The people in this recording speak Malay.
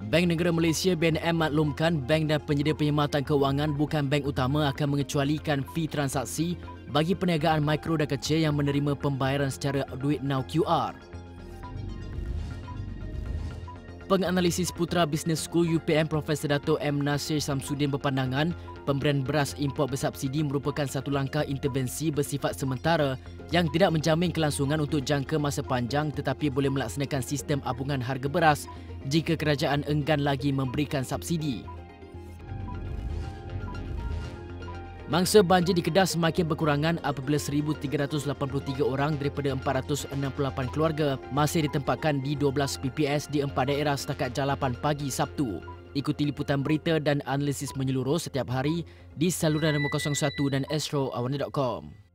Bank Negara Malaysia (BNM) maklumkan bank dan penyedia perkhidmatan kewangan bukan bank utama akan mengecualikan fee transaksi bagi perniagaan mikro dan kecil yang menerima pembayaran secara duit now QR. Penganalisis Putra Business School UPM Profesor Dato' M. Nasir Samsudin berpandangan pemberian beras import bersubsidi merupakan satu langkah intervensi bersifat sementara yang tidak menjamin kelangsungan untuk jangka masa panjang tetapi boleh melaksanakan sistem abungan harga beras jika kerajaan enggan lagi memberikan subsidi. Mangsa banjir di Kedah semakin berkurangan apabila 1,383 orang daripada 468 keluarga masih ditempatkan di 12 PPS di 4 daerah setakat jam 8 pagi Sabtu. Ikuti liputan berita dan analisis menyeluruh setiap hari di saluran nombor 01 dan astroawana.com.